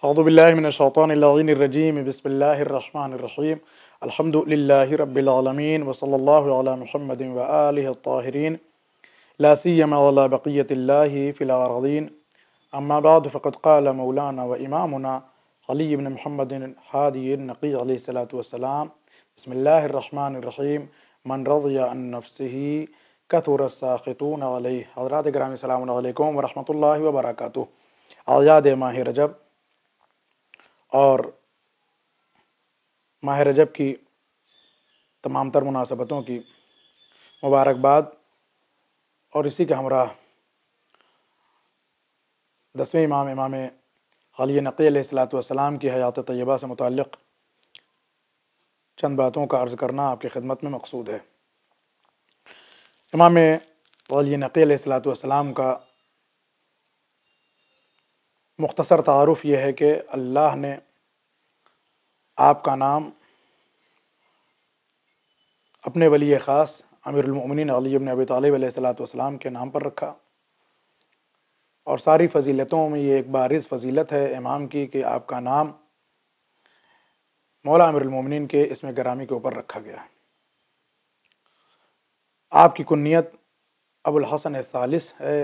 اعوذ باللہ من الشیطان اللعین الرجیم بسم اللہ الرحمن الرحیم الحمد للہ رب العالمین وصلی اللہ علی محمد وآلہ الطاہرین لا سیما علی بقیت اللہ فی الارضین اما بعد فقد قال مولانا و امامنا علی بن محمد ہادی النقی علیہ الصلوۃ والسلام بسم اللہ الرحمن الرحیم من رضی عن نفسہ کثر الساخطون علیہ۔ حضرات گرامی السلام علیکم ورحمۃ اللہ وبرکاتہ۔ اعیاد ماہ رجب اور ماہ رجب کی تمام تر مناسبتوں کی مبارکباد، اور اسی کے ہمراہ 10ویں امام علی نقی علیہ الصلوۃ والسلام کی حیات طیبہ سے متعلق چند باتوں کا عرض کرنا آپ کی خدمت میں مقصود ہے۔ امام علی نقی علیہ الصلوۃ والسلام کا مختصر تعارف یہ ہے کہ اللہ نے آپ کا نام اپنے ولی خاص امیر المؤمنین علی بن ابی طالب علیہ الصلوۃ والسلام کے نام پر رکھا، اور ساری فضیلتوں میں یہ ایک بارز فضیلت ہے امام کی کہ آپ کا نام مولا امیر المؤمنین کے اسم گرامی کے اوپر رکھا گیا ہے۔ آپ کی کنیت ابو الحسن الثالث ہے،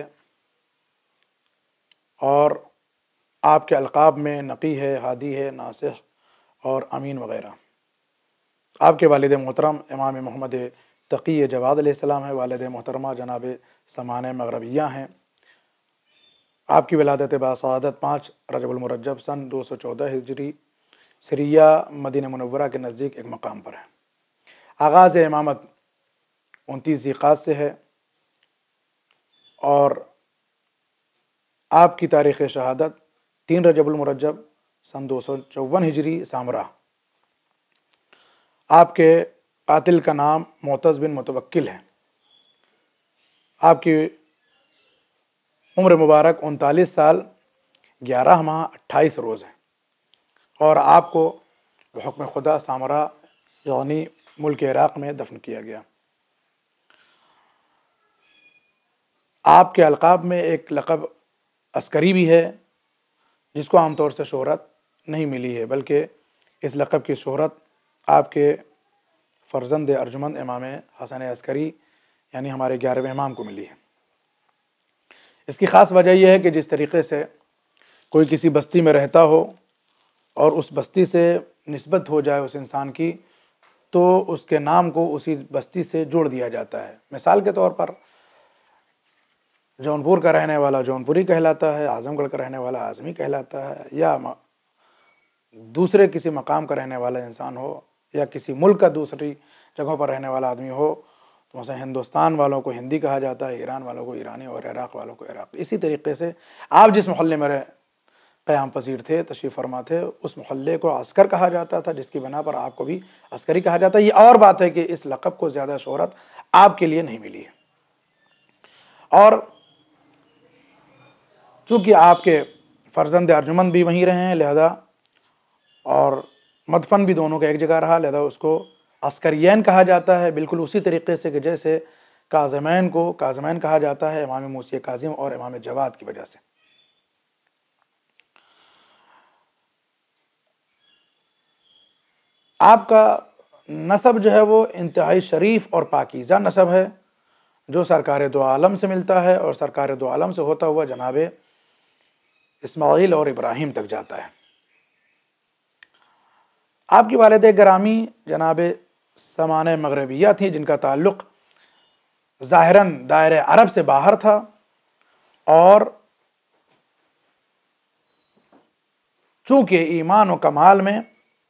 اور آپ کے القاب میں نقی ہے، ہادی ہے، ناصح اور امین وغیرہ۔ آپ کے والد محترم امام محمد تقی جواد علیہ السلام ہے، والد محترمہ جناب سمان مغربیہ ہیں۔ آپ کی ولادت باسعادت 5 رجب المرجب سن 214 ہجری سریہ مدینہ منورہ کے نزدیک ایک مقام پر ہے۔ آغاز امامت 29 ذیقعد سے ہے، اور آپ کی تاریخ شہادت 3 رجب المرجب سن 254 ہجری سامرہ۔ آپ کے قاتل کا نام معتز بن متوکل ہے۔ آپ کی عمر مبارک 39 سال 11 ماہ 28 روز ہے، اور آپ کو بحکم خدا سامرہ یعنی ملک عراق میں دفن کیا گیا۔ آپ کے القاب میں ایک لقب عسکری بھی ہے، جس کو عام طور سے شہرت نہیں ملی ہے، بلکہ اس لقب کی شہرت آپ کے فرزند ارجمند امام حسن عسکری یعنی ہمارے 11ویں امام کو ملی ہے۔ اس کی خاص وجہ یہ ہے کہ جس طریقے سے کوئی کسی بستی میں رہتا ہو اور اس بستی سے نسبت ہو جائے اس انسان کی، تو اس کے نام کو اسی بستی سے جوڑ دیا جاتا ہے۔ مثال کے طور پر جونپور کا رہنے والا جونپوری کہلاتا ہے، اعظم گڑھ کا رہنے والا اعظمی کہلاتا ہے، یا دوسرے کسی مقام کا رہنے والا انسان ہو، یا کسی ملک کا دوسری جگہوں پر رہنے والا آدمی ہو، تو مثلا ہندوستان والوں کو ہندی کہا جاتا ہے، ایران والوں کو ایرانی، اور عراق والوں کو عراقی۔ اسی طریقے سے آپ جس محلے میں قیام پذیر تھے، تشریف فرما تھے، اس محلے کو عسکر کہا جاتا تھا، جس کی بنا پر آپ کو بھی عسکری کہا جاتا ہے۔ یہ اور بات ہے کہ اس لقب کو زیادہ شہرت آپ کے لیے نہیں ملی ہے، اور چونکہ آپ کے فرزند ارجمند بھی وہیں رہے ہیں، لہذا اور مدفن بھی دونوں کا ایک جگہ رہا، لہذا اس کو عسکریین کہا جاتا ہے، بالکل اسی طریقے سے کہ جیسے کاظمین کو کاظمین کہا جاتا ہے امام موسی کاظم اور امام جواد کی وجہ سے۔ آپ کا نسب جو ہے وہ انتہائی شریف اور پاکیزہ نسب ہے، جو سرکار دو عالم سے ملتا ہے، اور سرکار دو عالم سے ہوتا ہوا جناب اسماعیل اور ابراہیم تک جاتا ہے۔ آپ کی والد گرامی جناب سمان مغربیہ تھیں، جن کا تعلق ظاہراً دائرہ عرب سے باہر تھا، اور چونکہ ایمان و کمال میں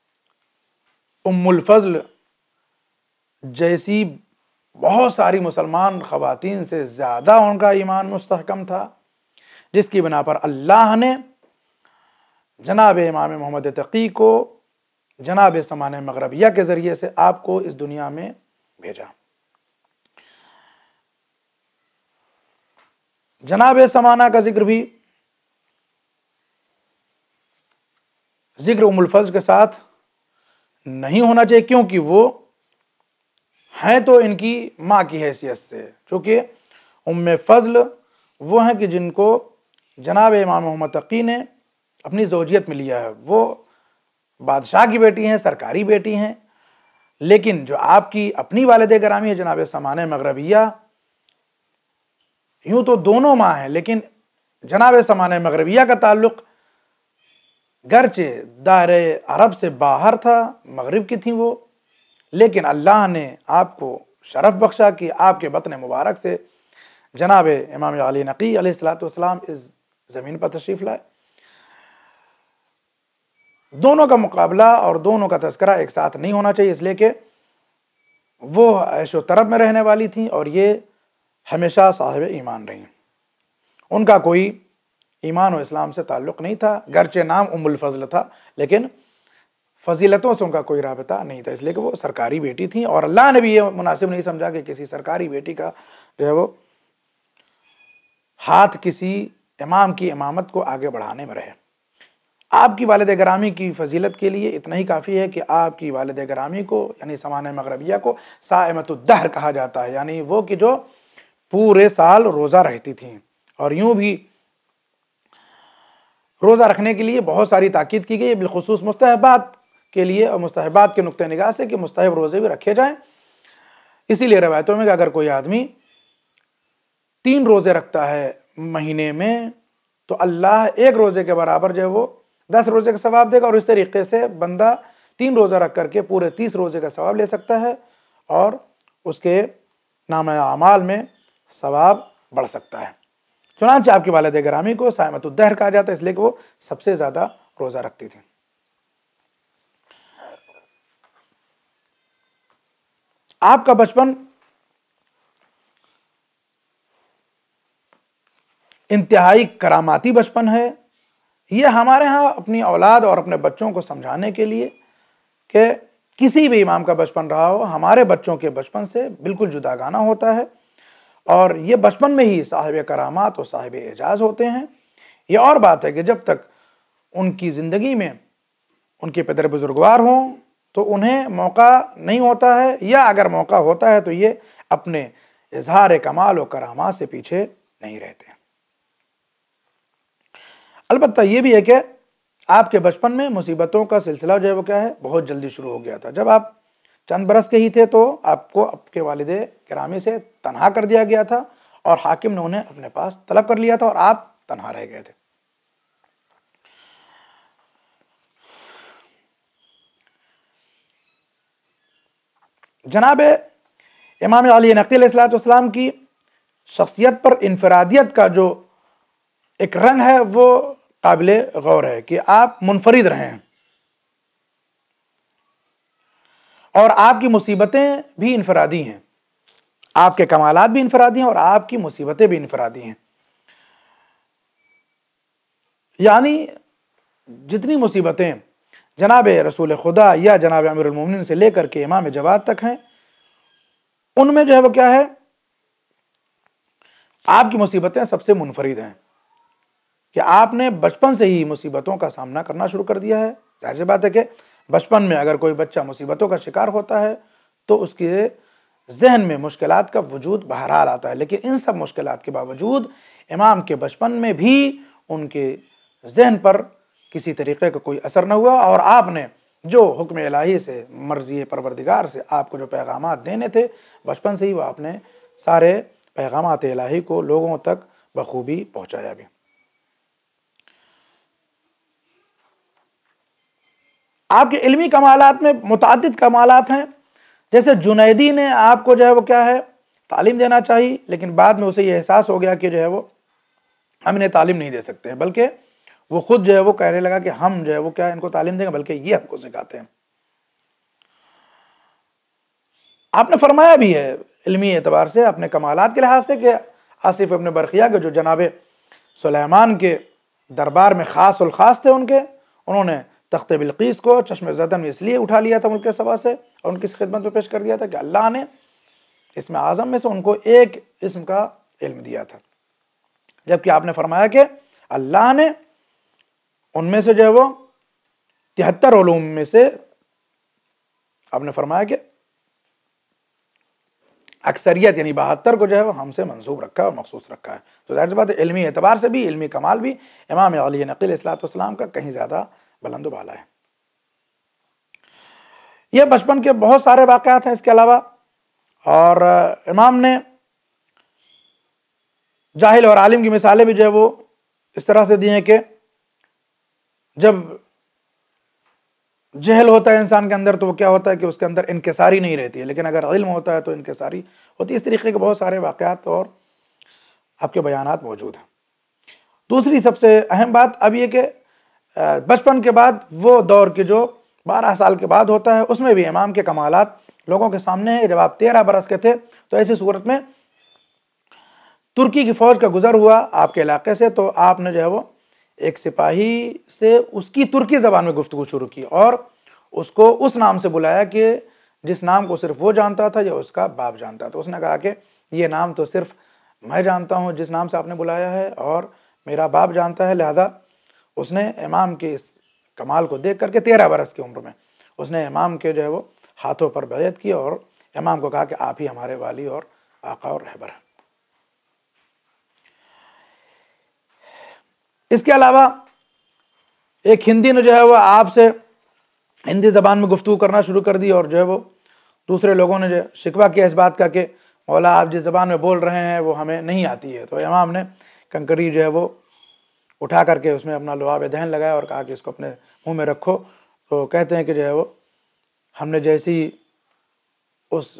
ام الفضل جیسی بہت ساری مسلمان خواتین سے زیادہ ان کا ایمان مستحکم تھا، جس کی بنا پر اللہ نے جناب امام محمد تقی کو جناب سمان مغربیہ کے ذریعے سے آپ کو اس دنیا میں بھیجا۔ جناب سمانہ کا ذکر بھی ذکر ام الفضل کے ساتھ نہیں ہونا چاہیے، کیونکہ وہ ہیں تو ان کی ماں کی حیثیت سے، چونکہ ام فضل وہ ہیں کہ جن کو جناب امام محمد تقی نے اپنی زوجیت میں لیا ہے، وہ بادشاہ کی بیٹی ہیں، سرکاری بیٹی ہیں، لیکن جو آپ کی اپنی والد گرامی ہے جناب سمانہ مغربیہ، یوں تو دونوں ماں ہیں، لیکن جناب سمانہ مغربیہ کا تعلق گرچہ دائرہ عرب سے باہر تھا، مغرب کی تھیں وہ، لیکن اللہ نے آپ کو شرف بخشا کہ آپ کے بطن مبارک سے جناب امام علی نقی علیہ الصلوۃ والسلام اس زمین پر تشریف لائے۔ دونوں کا مقابلہ اور دونوں کا تذکرہ ایک ساتھ نہیں ہونا چاہیے، اس لیے کہ وہ عیش و طرب میں رہنے والی تھیں اور یہ ہمیشہ صاحب ایمان رہی، ان کا کوئی ایمان و اسلام سے تعلق نہیں تھا، گرچہ نام ام الفضل تھا لیکن فضیلتوں سے ان کا کوئی رابطہ نہیں تھا، اس لیے کہ وہ سرکاری بیٹی تھیں، اور اللہ نے بھی یہ مناسب نہیں سمجھا کہ کسی سرکاری بیٹی کا جو ہے وہ ہاتھ کسی امام کی امامت کو آگے بڑھانے میں رہے۔ آپ کی والد گرامی کی فضیلت کے لیے اتنا ہی کافی ہے کہ آپ کی والد گرامی کو یعنی سمانہ مغربیہ کو صائمۃ الدہر کہا جاتا ہے، یعنی وہ کہ جو پورے سال روزہ رہتی تھیں، اور یوں بھی روزہ رکھنے کے لیے بہت ساری تاکید کی گئی ہے، بالخصوص مستحبات کے لیے اور مستحبات کے نقطہ نگاہ سے کہ مستحب روزے بھی رکھے جائیں۔ اسی لیے روایتوں میں کہ اگر کوئی آدمی 3 روزے رکھتا ہے مہینے میں تو اللہ 1 روزے کے برابر جو ہے وہ 10 روزے کا ثواب دے گا، اور اس طریقے سے بندہ 3 روزہ رکھ کر کے پورے 30 روزے کا ثواب لے سکتا ہے، اور اس کے نامہ اعمال میں ثواب بڑھ سکتا ہے۔ چنانچہ آپ کی والد گرامی کو صائمۃ الدہر کہا جاتا ہے، اس لیے کہ وہ سب سے زیادہ روزہ رکھتی تھی۔ آپ کا بچپن انتہائی کراماتی بچپن ہے۔ یہ ہمارے ہاں اپنی اولاد اور اپنے بچوں کو سمجھانے کے لیے کہ کسی بھی امام کا بچپن رہا ہو، ہمارے بچوں کے بچپن سے بالکل جداگانہ ہوتا ہے، اور یہ بچپن میں ہی صاحب کرامات اور صاحب اعجاز ہوتے ہیں۔ یہ اور بات ہے کہ جب تک ان کی زندگی میں ان کے پدر بزرگوار ہوں تو انہیں موقع نہیں ہوتا ہے، یا اگر موقع ہوتا ہے تو یہ اپنے اظہار کمال و کرامات سے پیچھے نہیں رہتے۔ البتہ یہ بھی ہے کہ آپ کے بچپن میں مصیبتوں کا سلسلہ جو ہے وہ کیا ہے، بہت جلدی شروع ہو گیا تھا۔ جب آپ چند برس کے ہی تھے تو آپ کو آپ کے والد گرامی سے تنہا کر دیا گیا تھا، اور حاکم نے انہیں اپنے پاس طلب کر لیا تھا، اور آپ تنہا رہ گئے تھے۔ جناب امام علی نقی علیہ الصلوۃ والسلام کی شخصیت پر انفرادیت کا جو ایک رنگ ہے وہ قابل غور ہے کہ آپ منفرد رہے ہیں، اور آپ کی مصیبتیں بھی انفرادی ہیں، آپ کے کمالات بھی انفرادی ہیں اور آپ کی مصیبتیں بھی انفرادی ہیں۔ یعنی جتنی مصیبتیں جناب رسول خدا یا جناب امیر المومنین سے لے کر کے امام جواد تک ہیں، ان میں جو ہے وہ کیا ہے، آپ کی مصیبتیں سب سے منفرد ہیں، کہ آپ نے بچپن سے ہی مصیبتوں کا سامنا کرنا شروع کر دیا ہے۔ ظاہر سی بات ہے کہ بچپن میں اگر کوئی بچہ مصیبتوں کا شکار ہوتا ہے تو اس کے ذہن میں مشکلات کا وجود بہرحال آتا ہے، لیکن ان سب مشکلات کے باوجود امام کے بچپن میں بھی ان کے ذہن پر کسی طریقے کا کوئی اثر نہ ہوا، اور آپ نے جو حکم الہی سے، مرضی پروردگار سے آپ کو جو پیغامات دینے تھے، بچپن سے ہی وہ آپ نے سارے پیغامات الہی کو لوگوں تک بخوبی پہنچایا بھی۔ آپ کے علمی کمالات میں متعدد کمالات ہیں، جیسے جنیدی نے آپ کو جو ہے وہ کیا ہے تعلیم دینا چاہیے، لیکن بعد میں اسے یہ احساس ہو گیا کہ جو ہے وہ ہم انہیں تعلیم نہیں دے سکتے ہیں، بلکہ وہ خود جو ہے وہ کہنے لگا کہ ہم جو ہے وہ کیا ان کو تعلیم دیں گے، بلکہ یہ ہم کو سکھاتے ہیں۔ آپ نے فرمایا بھی ہے علمی اعتبار سے، اپنے کمالات کے لحاظ سے، کہ آصف ابن برقیہ کے جو جناب سلیمان کے دربار میں خاص الخاص تھے، انہوں نے تخت بلقیس کو چشم زدن میں اس لیے اٹھا لیا تھا ملک سبا سے، اور ان کی خدمت میں پیش کر دیا تھا کہ اللہ نے اسم اعظم میں سے ان کو ایک اسم کا علم دیا تھا، جبکہ آپ نے فرمایا کہ اللہ نے ان میں سے جو ہے وہ 73 علوم میں سے آپ نے فرمایا کہ اکثریت یعنی 72 کو جو ہے وہ ہم سے منسوب رکھا ہے اور مخصوص رکھا ہے. تو ظاہر سی بات ہے علمی اعتبار سے بھی، علمی کمال بھی امام علی نقی علیہ الصلوۃ والسلام کا کہیں زیادہ بلند و بالا ہے. یہ بچپن کے بہت سارے واقعات ہیں اس کے علاوہ. اور امام نے جاہل اور عالم کی مثالیں بھی جو ہے وہ اس طرح سے دی ہیں کہ جب جہل ہوتا ہے انسان کے اندر تو وہ کیا ہوتا ہے کہ اس کے اندر انکساری نہیں رہتی ہے، لیکن اگر علم ہوتا ہے تو انکساری ہوتی ہے. اس طریقے کے بہت سارے واقعات اور آپ کے بیانات موجود ہیں. دوسری سب سے اہم بات اب یہ کہ بچپن کے بعد وہ دور کے جو 12 سال کے بعد ہوتا ہے اس میں بھی امام کے کمالات لوگوں کے سامنے ہیں. جب آپ 13 برس کے تھے تو ایسی صورت میں ترکی کی فوج کا گزر ہوا آپ کے علاقے سے، تو آپ نے جو ہے وہ ایک سپاہی سے اس کی ترکی زبان میں گفتگو شروع کی اور اس کو اس نام سے بلایا کہ جس نام کو صرف وہ جانتا تھا یا اس کا باپ جانتا تھا. تو اس نے کہا کہ یہ نام تو صرف میں جانتا ہوں جس نام سے آپ نے بلایا ہے، اور میرا باپ جانتا ہے. لہذا اس نے امام کے اس کمال کو دیکھ کر کے 13 برس کی عمر میں اس نے امام کے جو ہے وہ ہاتھوں پر بیعت کی اور امام کو کہا کہ آپ ہی ہمارے والی اور آقا اور رہبر ہیں. اس کے علاوہ ایک ہندی نے جو ہے وہ آپ سے ہندی زبان میں گفتگو کرنا شروع کر دی، اور جو ہے وہ دوسرے لوگوں نے جو شکوہ کیا اس بات کا کہ مولا آپ جس زبان میں بول رہے ہیں وہ ہمیں نہیں آتی ہے. تو امام نے کنکری جو ہے وہ اٹھا کر کے اس میں اپنا لعاب دہن لگایا اور کہا کہ اس کو اپنے منہ میں رکھو. تو کہتے ہیں کہ جو ہے وہ ہم نے جیسی اس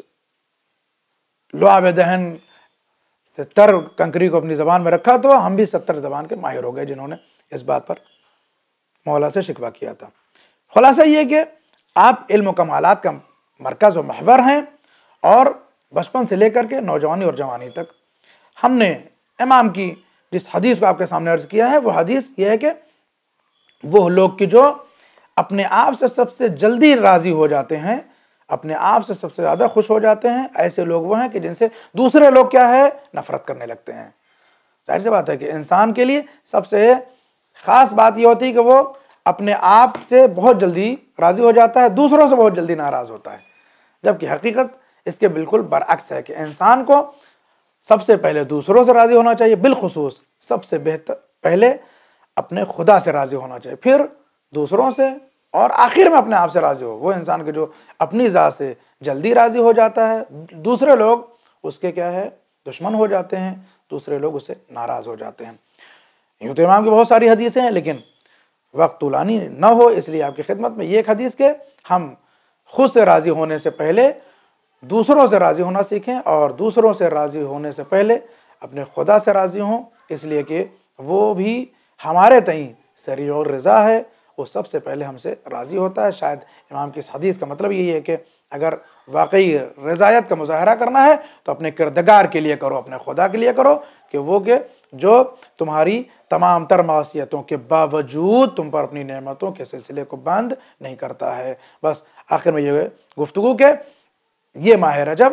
لعاب دہن سے تر کنکری کو اپنی زبان میں رکھا تو ہم بھی 70 زبان کے ماہر ہو گئے جنہوں نے اس بات پر مولا سے شکوہ کیا تھا. خلاصہ یہ کہ آپ علم و کمالات کا مرکز و محور ہیں، اور بچپن سے لے کر کے نوجوانی اور جوانی تک ہم نے امام کی جس حدیث کو آپ کے سامنے عرض کیا ہے وہ حدیث یہ ہے کہ وہ لوگ کی جو اپنے آپ سے سب سے جلدی راضی ہو جاتے ہیں، اپنے آپ سے سب سے زیادہ خوش ہو جاتے ہیں، ایسے لوگ وہ ہیں کہ جن سے دوسرے لوگ کیا ہے نفرت کرنے لگتے ہیں. ظاہر سی بات ہے کہ انسان کے لیے سب سے خاص بات یہ ہوتی ہے کہ وہ اپنے آپ سے بہت جلدی راضی ہو جاتا ہے، دوسروں سے بہت جلدی ناراض ہوتا ہے. جبکہ حقیقت اس کے بالکل برعکس ہے کہ انسان کو سب سے پہلے دوسروں سے راضی ہونا چاہیے، بالخصوص سب سے پہلے اپنے خدا سے راضی ہونا چاہیے، پھر دوسروں سے، اور آخر میں اپنے آپ سے راضی ہو. وہ انسان کے جو اپنی ذات سے جلدی راضی ہو جاتا ہے، دوسرے لوگ اس کے کیا ہے دشمن ہو جاتے ہیں، دوسرے لوگ اس سے ناراض ہو جاتے ہیں. یوں تو امام کی بہت ساری حدیثیں ہیں لیکن وقت طولانی نہ ہو اس لیے آپ کی خدمت میں یہ ایک حدیث کہ ہم خود سے راضی ہونے سے پہلے دوسروں سے راضی ہونا سیکھیں، اور دوسروں سے راضی ہونے سے پہلے اپنے خدا سے راضی ہوں، اس لیے کہ وہ بھی ہمارے تئیں سریع الرضا ہے، وہ سب سے پہلے ہم سے راضی ہوتا ہے. شاید امام کی اس حدیث کا مطلب یہی ہے کہ اگر واقعی رضایت کا مظاہرہ کرنا ہے تو اپنے کردگار کے لیے کرو، اپنے خدا کے لیے کرو، کہ وہ کہ جو تمہاری تمام تر معصیتوں کے باوجود تم پر اپنی نعمتوں کے سلسلے کو بند نہیں کرتا ہے. بس آخر میں یہ گفتگو کہ یہ ماہ رجب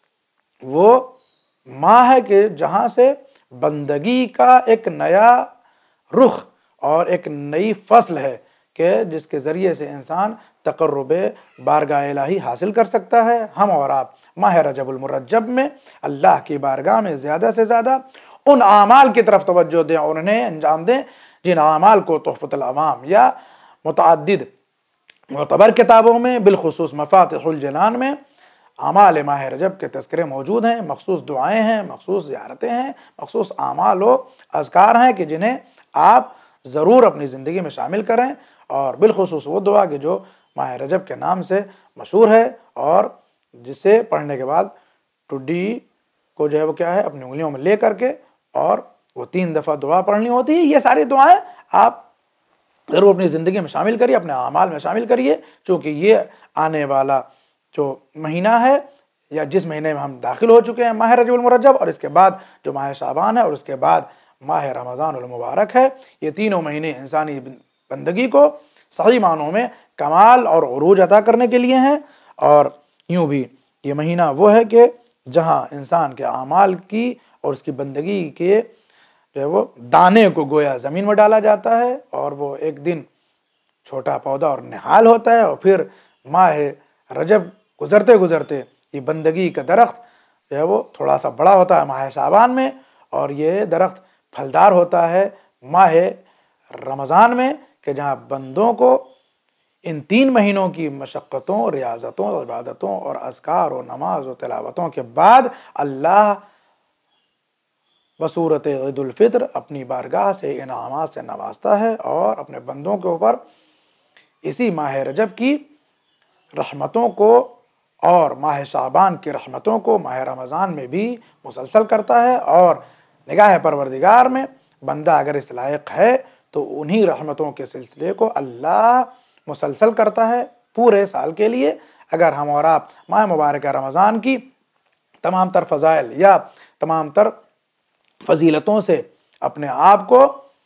وہ ماہ ہے کہ جہاں سے بندگی کا ایک نیا رخ اور ایک نئی فصل ہے کہ جس کے ذریعے سے انسان تقرب بارگاہ الہی حاصل کر سکتا ہے. ہم اور آپ ماہ رجب المرجب میں اللہ کی بارگاہ میں زیادہ سے زیادہ ان اعمال کی طرف توجہ دیں اور انہیں انجام دیں جن اعمال کو تحفۃ العوام یا متعدد معتبر کتابوں میں بالخصوص مفاتح الجنان میں اعمال ماہ رجب کے تذکرے موجود ہیں، مخصوص دعائیں ہیں، مخصوص زیارتیں ہیں، مخصوص اعمال و اذکار ہیں کہ جنہیں آپ ضرور اپنی زندگی میں شامل کریں، اور بالخصوص وہ دعا کہ جو ماہ رجب کے نام سے مشہور ہے اور جسے پڑھنے کے بعد ٹڈی کو جو ہے وہ کیا ہے اپنی انگلیوں میں لے کر کے اور وہ 3 دفعہ دعا پڑھنی ہوتی ہے. یہ ساری دعائیں آپ ضرور اپنی زندگی میں شامل کریے، اپنے اعمال میں شامل کریے، چونکہ یہ آنے والا جو مہینہ ہے یا جس مہینے میں ہم داخل ہو چکے ہیں ماہ رجب المرجب، اور اس کے بعد جو ماہ شعبان ہے اور اس کے بعد ماہ رمضان المبارک ہے، یہ تینوں مہینے انسانی بندگی کو صحیح معنوں میں کمال اور عروج عطا کرنے کے لیے ہیں. اور یوں بھی یہ مہینہ وہ ہے کہ جہاں انسان کے اعمال کی اور اس کی بندگی کے جو ہے وہ دانے کو گویا زمین میں ڈالا جاتا ہے، اور وہ ایک دن چھوٹا پودا اور نہال ہوتا ہے، اور پھر ماہ رجب گزرتے گزرتے یہ بندگی کا درخت جو ہے وہ تھوڑا سا بڑا ہوتا ہے ماہ شعبان میں، اور یہ درخت پھلدار ہوتا ہے ماہ رمضان میں، کہ جہاں بندوں کو ان 3 مہینوں کی مشقتوں، ریاضتوں، عبادتوں اور اذکار و نماز و تلاوتوں کے بعد اللہ بصورت عید الفطر اپنی بارگاہ سے انعامات سے نوازتا ہے، اور اپنے بندوں کے اوپر اسی ماہ رجب کی رحمتوں کو اور ماہ شعبان کی رحمتوں کو ماہ رمضان میں بھی مسلسل کرتا ہے، اور نگاہ پروردگار میں بندہ اگر اس لائق ہے تو انہی رحمتوں کے سلسلے کو اللہ مسلسل کرتا ہے پورے سال کے لیے۔ اگر ہم اور آپ ماہ مبارکہ رمضان کی تمام تر فضائل یا تمام تر فضیلتوں سے اپنے آپ کو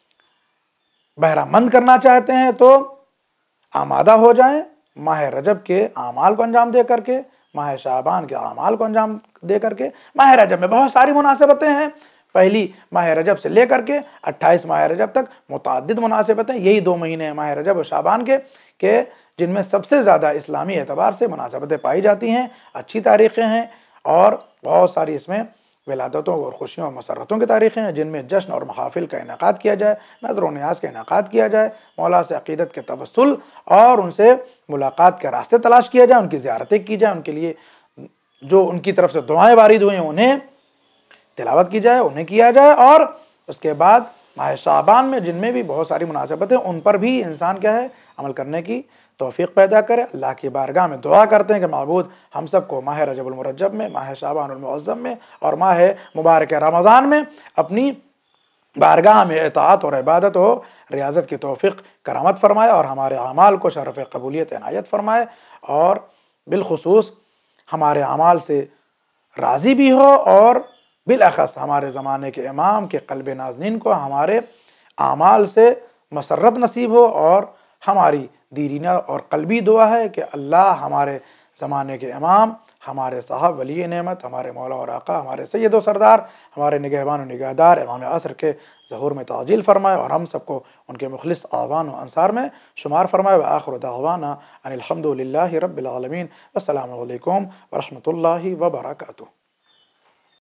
بہرہ مند کرنا چاہتے ہیں تو آمادہ ہو جائیں ماہ رجب کے اعمال کو انجام دے کر کے، ماہ شعبان کے اعمال کو انجام دے کر کے۔ ماہ رجب میں بہت ساری مناسبتیں ہیں، پہلی ماہ رجب سے لے کر کے 28 ماہ رجب تک متعدد مناسبتیں، یہی 2 مہینے ہیں ماہ رجب و شعبان کے، کہ جن میں سب سے زیادہ اسلامی اعتبار سے مناسبتیں پائی جاتی ہیں، اچھی تاریخیں ہیں، اور بہت ساری اس میں ولادتوں اور خوشیوں اور مسرتوں کی تاریخیں ہیں، جن میں جشن اور محافل کا انعقاد کیا جائے، نذر و نیاز کا انعقاد کیا جائے، مولا سے عقیدت کے توسل اور ان سے ملاقات کے راستے تلاش کیا جائے، ان کی زیارتیں کی جائیں، ان کے لیے جو ان کی طرف سے دعائیں وارد ہوئی ہیں انہیں تلاوت کی جائے، انہیں کیا جائے، اور اس کے بعد ماہ شعبان میں جن میں بھی بہت ساری مناسبتیں ان پر بھی انسان کیا ہے عمل کرنے کی توفیق پیدا کرے۔ اللہ کی بارگاہ میں دعا کرتے ہیں کہ معبود ہم سب کو ماہ رجب المرجب میں، ماہ شعبان المعظم میں اور ماہ مبارک رمضان میں اپنی بارگاہ میں اطاعت اور عبادت و ریاضت کی توفیق کرامت فرمائے، اور ہمارے اعمال کو شرف قبولیت عنایت فرمائے، اور بالخصوص ہمارے اعمال سے راضی بھی ہو، اور بالاخص ہمارے زمانے کے امام کے قلب نازنین کو ہمارے اعمال سے مسرت نصیب ہو۔ اور ہماری دیرینہ اور قلبی دعا ہے کہ اللہ ہمارے زمانے کے امام، ہمارے صاحب ولی نعمت، ہمارے مولا اور آقا، ہمارے سید و سردار، ہمارے نگہبان و نگہدار امام عصر کے ظہور میں تعجیل فرمائے، اور ہم سب کو ان کے مخلص اعوان و انصار میں شمار فرمائے۔ وآخر دعوانا ان الحمد للہ رب العالمین۔ السلام علیکم ورحمۃ اللہ وبرکاتہ۔